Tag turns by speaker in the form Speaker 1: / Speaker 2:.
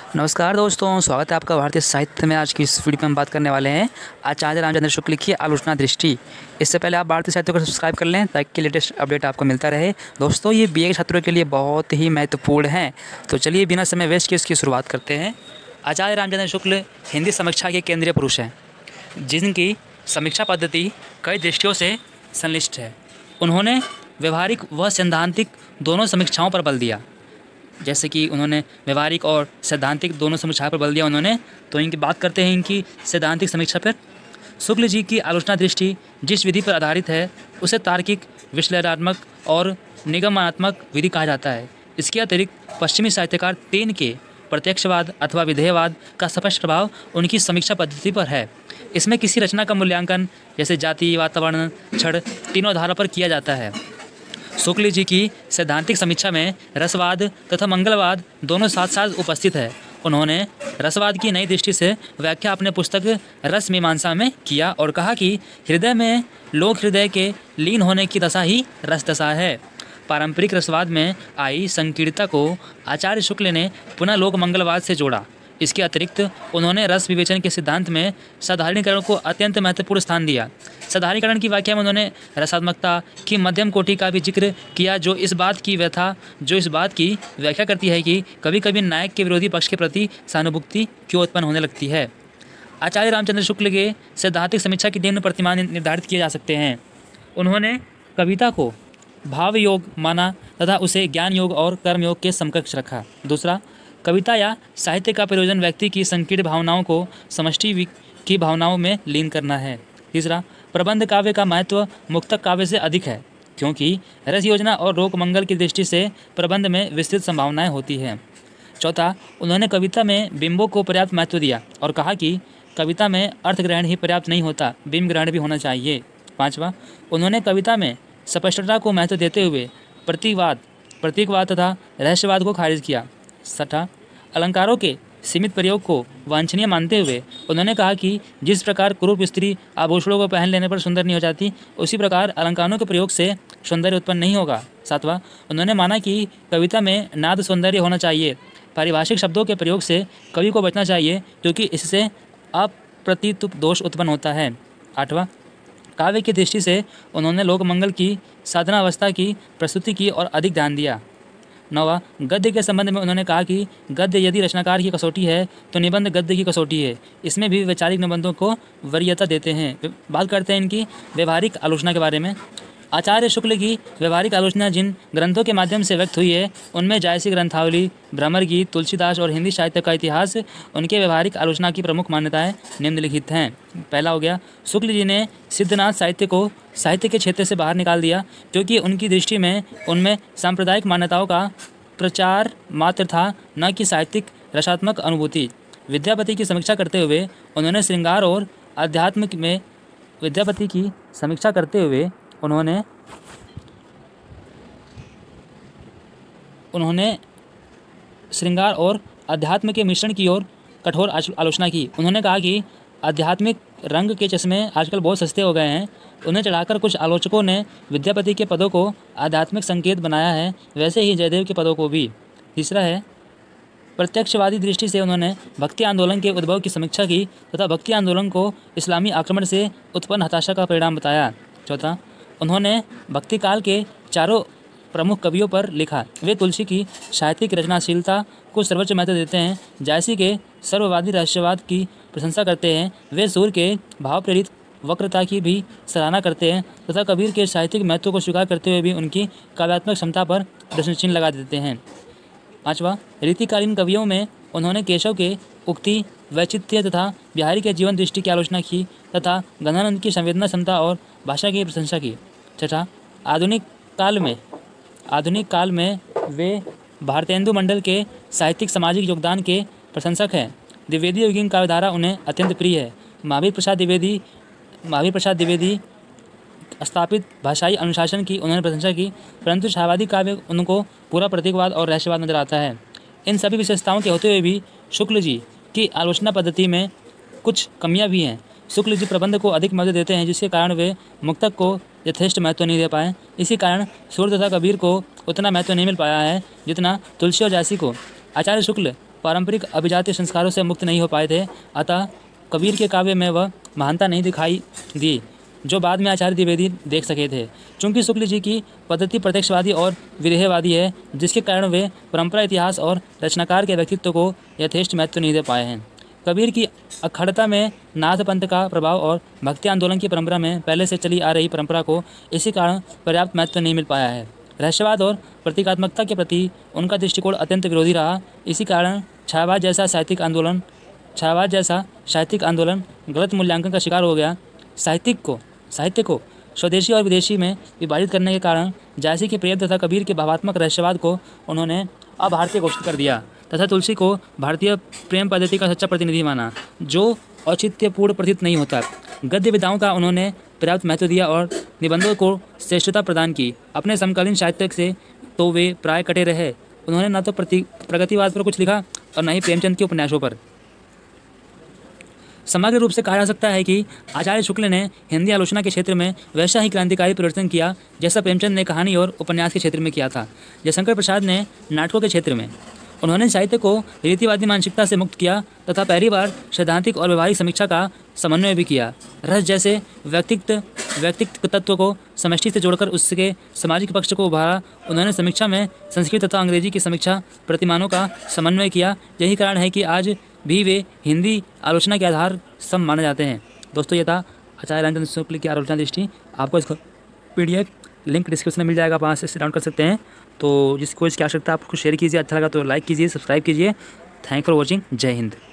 Speaker 1: नमस्कार दोस्तों, स्वागत है आपका भारतीय साहित्य में। आज की इस वीडियो में हम बात करने वाले हैं आचार्य रामचंद्र शुक्ल की आलोचना दृष्टि। इससे पहले आप भारतीय साहित्य को सब्सक्राइब कर लें ताकि लेटेस्ट अपडेट आपको मिलता रहे। दोस्तों, ये बीए के छात्रों के लिए बहुत ही महत्वपूर्ण है। तो चलिए बिना समय वेस्ट किए इसकी शुरुआत करते हैं। आचार्य रामचंद्र शुक्ल हिंदी समीक्षा के केंद्रीय पुरुष हैं, जिनकी समीक्षा पद्धति कई दृष्टियों से संश्लिष्ट है। उन्होंने व्यवहारिक व सैद्धांतिक दोनों समीक्षाओं पर बल दिया। जैसे कि उन्होंने व्यवहारिक और सैद्धांतिक दोनों समीक्षाओं पर बल दिया उन्होंने, तो इनकी बात करते हैं इनकी सैद्धांतिक समीक्षा पर। शुक्ल जी की आलोचना दृष्टि जिस विधि पर आधारित है उसे तार्किक, विश्लेषणात्मक और निगमनात्मक विधि कहा जाता है। इसके अतिरिक्त पश्चिमी साहित्यकार टेन के प्रत्यक्षवाद अथवा विधेयवाद का स्पष्ट प्रभाव उनकी समीक्षा पद्धति पर है। इसमें किसी रचना का मूल्यांकन जैसे जाति, वातावरण, क्षण तीनों आधारों पर किया जाता है। शुक्ल जी की सैद्धांतिक समीक्षा में रसवाद तथा मंगलवाद दोनों साथ साथ उपस्थित है। उन्होंने रसवाद की नई दृष्टि से व्याख्या अपने पुस्तक रस मीमांसा में किया और कहा कि हृदय में लोक हृदय के लीन होने की दशा ही रस दशा है। पारंपरिक रसवाद में आई संकीर्णता को आचार्य शुक्ल ने पुनः लोक मंगलवाद से जोड़ा। इसके अतिरिक्त उन्होंने रस विवेचन के सिद्धांत में साधारणीकरण को अत्यंत महत्वपूर्ण स्थान दिया। साधारणीकरण की व्याख्या में उन्होंने रसात्मकता की मध्यम कोटि का भी जिक्र किया, जो इस बात की व्याख्या करती है कि कभी कभी नायक के विरोधी पक्ष के प्रति सहानुभूति क्यों उत्पन्न होने लगती है। आचार्य रामचंद्र शुक्ल के सैद्धांतिक समीक्षा के निम्न प्रतिमान निर्धारित किए जा सकते हैं। उन्होंने कविता को भाव योग माना तथा उसे ज्ञान योग और कर्म योग के समकक्ष रखा। दूसरा, कविता या साहित्य का प्रयोजन व्यक्ति की संकीर्ण भावनाओं को समष्टि की भावनाओं में लीन करना है। तीसरा, प्रबंध काव्य का महत्व मुक्तक काव्य से अधिक है, क्योंकि रस योजना और लोक मंगल की दृष्टि से प्रबंध में विस्तृत संभावनाएं होती हैं। चौथा, उन्होंने कविता में बिंबों को पर्याप्त महत्व दिया और कहा कि कविता में अर्थ ग्रहण ही पर्याप्त नहीं होता, बिंब ग्रहण भी होना चाहिए। पाँचवा, उन्होंने कविता में स्पष्टता को महत्व देते हुए प्रतीकवाद तथा रहस्यवाद को खारिज किया। छठा, अलंकारों के सीमित प्रयोग को वांछनीय मानते हुए उन्होंने कहा कि जिस प्रकार कुरूप स्त्री आभूषणों को पहन लेने पर सुंदर नहीं हो जाती, उसी प्रकार अलंकारों के प्रयोग से सौंदर्य उत्पन्न नहीं होगा। सातवां, उन्होंने माना कि कविता में नाद सौंदर्य होना चाहिए। पारिभाषिक शब्दों के प्रयोग से कवि को बचना चाहिए, क्योंकि इससे अप्रतितुप दोष उत्पन्न होता है। आठवां, काव्य की दृष्टि से उन्होंने लोकमंगल की साधनावस्था की प्रस्तुति की और अधिक ध्यान दिया। नौवां, गद्य के संबंध में उन्होंने कहा कि गद्य यदि रचनाकार की कसौटी है तो निबंध गद्य की कसौटी है। इसमें भी वैचारिक निबंधों को वरीयता देते हैं। बात करते हैं इनकी व्यवहारिक आलोचना के बारे में। आचार्य शुक्ल की व्यवहारिक आलोचना जिन ग्रंथों के माध्यम से व्यक्त हुई है उनमें जायसी ग्रंथावली, भ्रमर गीत, तुलसीदास और हिंदी साहित्य का इतिहास उनके व्यवहारिक आलोचना की प्रमुख मान्यताएं निम्नलिखित हैं। पहला हो गया, शुक्ल जी ने सिद्धनाथ साहित्य को साहित्य के क्षेत्र से बाहर निकाल दिया, क्योंकि उनकी दृष्टि में उनमें सांप्रदायिक मान्यताओं का प्रचार मात्र था, न कि साहित्यिक रसात्मक अनुभूति। विद्यापति की समीक्षा करते हुए उन्होंने श्रृंगार और अध्यात्म में विद्यापति की समीक्षा करते हुए उन्होंने श्रृंगार और अध्यात्म के मिश्रण की ओर कठोर आलोचना की। उन्होंने कहा कि आध्यात्मिक रंग के चश्मे आजकल बहुत सस्ते हो गए हैं। उन्हें चढ़ाकर कुछ आलोचकों ने विद्यापति के पदों को आध्यात्मिक संकेत बनाया है, वैसे ही जयदेव के पदों को भी। तीसरा है, प्रत्यक्षवादी दृष्टि से उन्होंने भक्ति आंदोलन के उद्भव की समीक्षा की तथा भक्ति आंदोलन को इस्लामी आक्रमण से उत्पन्न हताशा का परिणाम बताया। चौथा, उन्होंने भक्ति काल के चारों प्रमुख कवियों पर लिखा। वे तुलसी की साहित्यिक रचनाशीलता को सर्वोच्च महत्व देते हैं, जायसी के सर्ववादी रहस्यवाद की प्रशंसा करते हैं, वे सूर्य के भाव प्रेरित वक्रता की भी सराहना करते हैं तथा कबीर के साहित्यिक महत्व को स्वीकार करते हुए भी उनकी काव्यात्मक क्षमता पर प्रश्न चिन्ह लगा देते हैं। पाँचवा, रीतिकालीन कवियों में उन्होंने केशव के उक्ति, वैचित्र्य तथा बिहारी के जीवन दृष्टि की आलोचना की तथा गंगानंद की संवेदना क्षमता और भाषा की प्रशंसा की। छठा, आधुनिक काल में वे भारतेंदु मंडल के साहित्यिक सामाजिक योगदान के प्रशंसक हैं। द्विवेदी युगीन काव्यधारा उन्हें अत्यंत प्रिय है। महावीर प्रसाद द्विवेदी स्थापित भाषाई अनुशासन की उन्होंने प्रशंसा की, परंतु छायावादी काव्य उनको पूरा प्रतीकवाद और रहस्यवाद नजर आता है। इन सभी विशेषताओं के होते हुए भी शुक्ल जी की आलोचना पद्धति में कुछ कमियां भी हैं। शुक्ल जी प्रबंध को अधिक महत्व देते हैं, जिसके कारण वे मुक्तक को यथेष्ट महत्व नहीं दे पाए। इसी कारण सूर्य तथा कबीर को उतना महत्व नहीं मिल पाया है जितना तुलसी और जायसी को। आचार्य शुक्ल पारंपरिक अभिजातीय संस्कारों से मुक्त नहीं हो पाए थे। अतः कबीर के काव्य में वह महानता नहीं दिखाई दी जो बाद में आचार्य द्विवेदी देख सके थे। चूँकि शुक्ल जी की पद्धति प्रत्यक्षवादी और विदेहवादी है, जिसके कारण वे परंपरा, इतिहास और रचनाकार के व्यक्तित्व को यथेष्ट महत्व नहीं दे पाए हैं। कबीर की अखंडता में नाथ पंथ का प्रभाव और भक्ति आंदोलन की परंपरा में पहले से चली आ रही परंपरा को इसी कारण पर्याप्त महत्व नहीं मिल पाया है। रहस्यवाद और प्रतीकात्मकता के प्रति उनका दृष्टिकोण अत्यंत विरोधी रहा। इसी कारण छायावाद जैसा साहित्यिक आंदोलन गलत मूल्यांकन का शिकार हो गया। साहित्य को स्वदेशी और विदेशी में विभाजित करने के कारण जायसी के प्रेम तथा कबीर के भावात्मक रहस्यवाद को उन्होंने अभारतीय घोषित कर दिया तथा तुलसी को भारतीय प्रेम पद्धति का सच्चा प्रतिनिधि माना, जो औचित्यपूर्ण प्रतीत नहीं होता। गद्य विधाओं का उन्होंने पर्याप्त महत्व दिया और निबंधों को श्रेष्ठता प्रदान की। अपने समकालीन साहित्य से तो वे प्राय कटे रहे। उन्होंने न तो प्रगतिवाद पर कुछ लिखा और न ही प्रेमचंद के उपन्यासों पर। समग्र रूप से कहा जा सकता है कि आचार्य शुक्ल ने हिंदी आलोचना के क्षेत्र में वैसा ही क्रांतिकारी परिवर्तन किया जैसा प्रेमचंद ने कहानी और उपन्यास के क्षेत्र में किया था। जयशंकर प्रसाद ने नाटकों के क्षेत्र में। उन्होंने साहित्य को रीतिवादी मानसिकता से मुक्त किया तथा पहली बार सैद्धांतिक और व्यवहारिक समीक्षा का समन्वय भी किया। रस जैसे व्यक्तित्व तत्व को समष्टि से जोड़कर उसके सामाजिक पक्ष को उभारा। उन्होंने समीक्षा में संस्कृत तथा अंग्रेजी की समीक्षा प्रतिमानों का समन्वय किया। यही कारण है कि आज भी वे हिंदी आलोचना के आधार स्तंभ माने जाते हैं। दोस्तों, ये था आचार्य रामचंद्र शुक्ल की आलोचना दृष्टि। आपको इसका PDF लिंक डिस्क्रिप्शन में मिल जाएगा, आप वहाँ से डाउनलोड कर सकते हैं। तो जिसको इसकी आवश्यकता, आप उसको शेयर कीजिए, अच्छा लगा तो लाइक कीजिए, सब्सक्राइब कीजिए। Thank for watching. जय हिंद।